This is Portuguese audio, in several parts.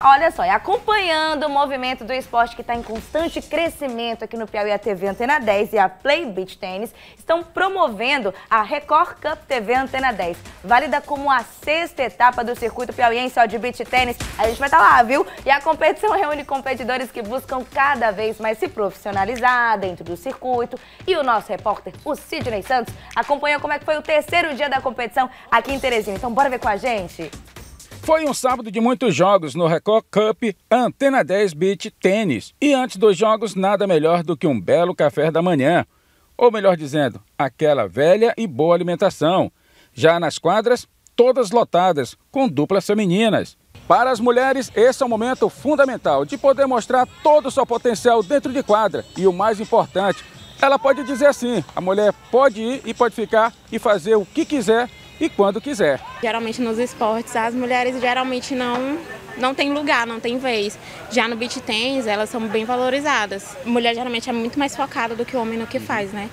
Olha só, e acompanhando o movimento do esporte que está em constante crescimento aqui no Piauí, a TV Antena 10 e a Play Beach Tennis estão promovendo a Record Cup TV Antena 10, válida como a 6ª etapa do circuito piauiense de beach tennis. A gente vai estar lá, viu? E a competição reúne competidores que buscam cada vez mais se profissionalizar dentro do circuito. E o nosso repórter, o Sidney Santos, acompanhou como é que foi o 3º dia da competição aqui em Teresina. Então bora ver com a gente? Foi um sábado de muitos jogos no Record Cup Antena 10 Beach Tênis. E antes dos jogos, nada melhor do que um belo café da manhã. Ou melhor dizendo, aquela velha e boa alimentação. Já nas quadras, todas lotadas, com duplas femininas. Para as mulheres, esse é um momento fundamental de poder mostrar todo o seu potencial dentro de quadra. E o mais importante, ela pode dizer assim, a mulher pode ir e pode ficar e fazer o que quiser e quando quiser. Geralmente nos esportes, as mulheres geralmente não tem lugar, não tem vez. Já no beach tennis, elas são bem valorizadas. Mulher geralmente é muito mais focada do que o homem no que faz, né?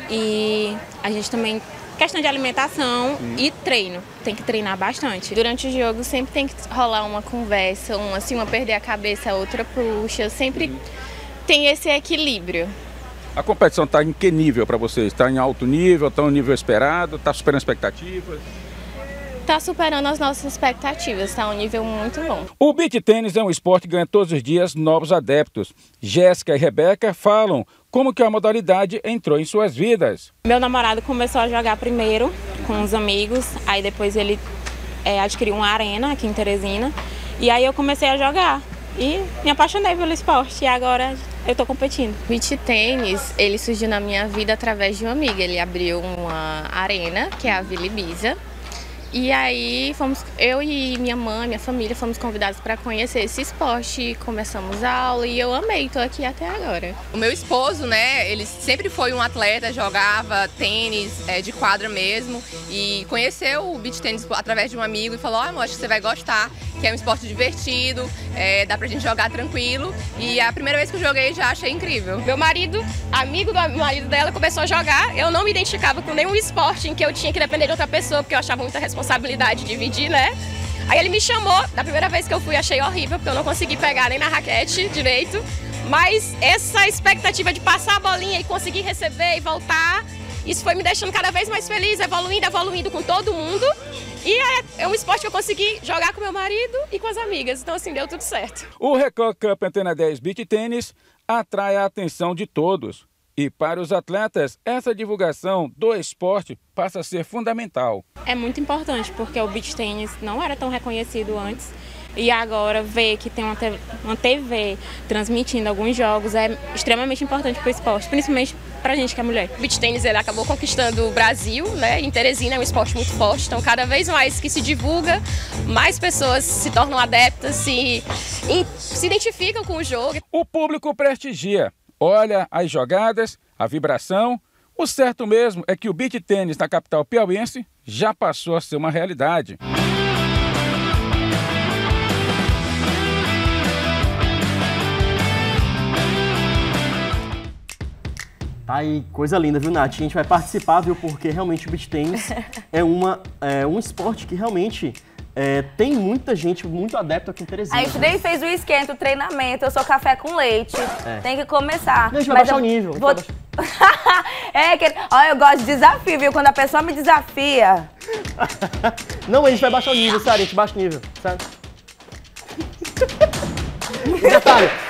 E a gente também, questão de alimentação e treino, tem que treinar bastante. Durante o jogo sempre tem que rolar uma conversa, uma perder a cabeça, a outra puxa, sempre tem esse equilíbrio. A competição está em que nível para vocês? Está em alto nível, está no nível esperado, está superando expectativas? Está superando as nossas expectativas, está um nível muito bom. O beach tênis é um esporte que ganha todos os dias novos adeptos. Jéssica e Rebeca falam como que a modalidade entrou em suas vidas. Meu namorado começou a jogar primeiro com os amigos, aí depois ele adquiriu uma arena aqui em Teresina, e aí eu comecei a jogar e me apaixonei pelo esporte e agora eu estou competindo. O beach tênis, ele surgiu na minha vida através de um amigo. Ele abriu uma arena, que é a Vila Ibiza. E aí eu e minha mãe, minha família, fomos convidados para conhecer esse esporte, começamos a aula e eu amei, estou aqui até agora. O meu esposo, né, ele sempre foi um atleta, jogava tênis de quadra mesmo e conheceu o beach tênis através de um amigo e falou, amor, acho que você vai gostar, que é um esporte divertido, dá pra gente jogar tranquilo, e a primeira vez que eu joguei já achei incrível. Meu marido, amigo do marido dela, começou a jogar, eu não me identificava com nenhum esporte em que eu tinha que depender de outra pessoa, porque eu achava muita responsabilidade de dividir, né? Aí ele me chamou, da primeira vez que eu fui achei horrível, porque eu não consegui pegar nem na raquete direito, mas essa expectativa de passar a bolinha e conseguir receber e voltar, isso foi me deixando cada vez mais feliz, evoluindo com todo mundo. E é um esporte que eu consegui jogar com meu marido e com as amigas, então assim, deu tudo certo. O Record Cup Antena 10 Beach Tênis atrai a atenção de todos. E para os atletas, essa divulgação do esporte passa a ser fundamental. É muito importante, porque o beach tênis não era tão reconhecido antes. E agora ver que tem uma TV transmitindo alguns jogos é extremamente importante para o esporte, principalmente para a gente que é mulher. O beach tênis ele acabou conquistando o Brasil, né? Em Teresina é um esporte muito forte, então cada vez mais que se divulga, mais pessoas se tornam adeptas, se identificam com o jogo. O público prestigia, olha as jogadas, a vibração. O certo mesmo é que o beach tênis na capital piauiense já passou a ser uma realidade. Tá aí, coisa linda, viu, Nath? A gente vai participar, viu, porque realmente o beach tennis é um esporte que realmente tem muita gente, muito adepto aqui em Teresina. A gente nem fez o esquenta, o treinamento, eu sou café com leite, tem que começar. Não, a gente vai baixar o nível. Olha, eu gosto de desafio, viu? Quando a pessoa me desafia... Não, a gente vai baixar o nível, sério, a gente baixa o nível, sério. Detalhe,